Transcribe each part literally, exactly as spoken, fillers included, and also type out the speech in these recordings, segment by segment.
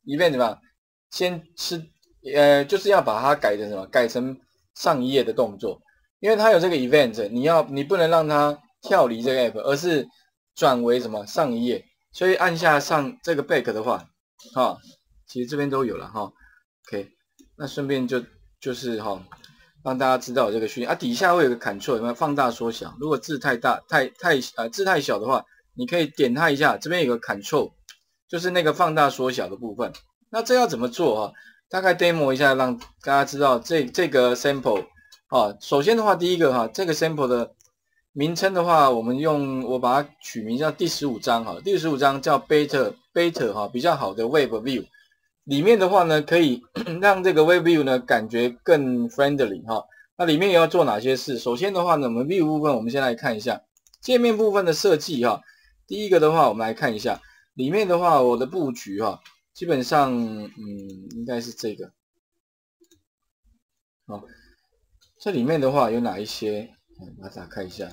event 嘛，先吃呃就是要把它改成什么？改成上一页的动作，因为它有这个 event， 你要你不能让它跳离这个 app， 而是转为什么上一页，所以按下上这个 back 的话，哈，其实这边都有了哈 ，OK， 那顺便就就是哈。让大家知道有这个训练啊，底下会有个 Ctrl 有没有放大缩小？如果字太大、太太呃字太小的话，你可以点它一下，这边有个 Ctrl， 就是那个放大缩小的部分。那这要怎么做啊？大概 demo 一下，让大家知道这这个 sample 啊。首先的话，第一个哈，这个 sample 的名称的话，我们用我把它取名叫第十五章哈，第十五章叫 Better Better 哈，比较好的 Web View。里面的话呢，可以让这个 Web View 呢感觉更 friendly 哈。那里面也要做哪些事？首先的话呢，我们 View 部分我们先来看一下界面部分的设计哈。第一个的话，我们来看一下里面的话，我的布局哈，基本上嗯应该是这个。好，这里面的话有哪一些？把它打开一下。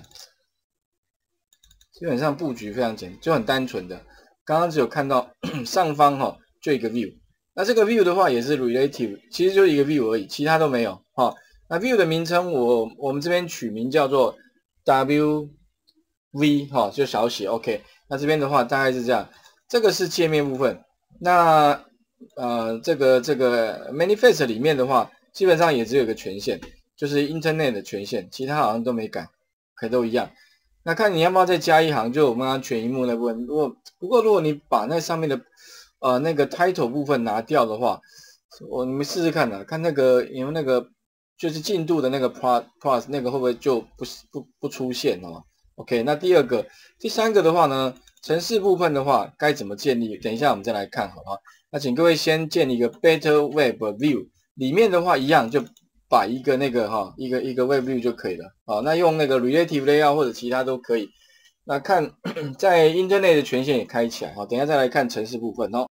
基本上布局非常简，就很单纯的。刚刚只有看到上方哈，就一个 View。那这个 view 的话也是 relative， 其实就是一个 view 而已，其他都没有哈。那 view 的名称我我们这边取名叫做 W V 哈，就小写 OK。那这边的话大概是这样，这个是界面部分。那呃这个这个 manifest 里面的话，基本上也只有一个权限，就是 internet 的权限，其他好像都没改，可都一样。那看你要不要再加一行，就我们刚刚全萤幕那部分。如果不过如果你把那上面的呃，那个 title 部分拿掉的话，我你们试试看啊，看那个有没有那个就是进度的那个 plus plus 那个会不会就不不不出现哦 ？OK， 那第二个、第三个的话呢，程式部分的话该怎么建立？等一下我们再来看，好不好？那请各位先建立一个 Better Web View， 里面的话一样就摆一个那个哈，一个一个 Web View 就可以了。好，那用那个 Relative Layout 或者其他都可以。那看在 Internet 的权限也开起来，好，等一下再来看程式部分哦。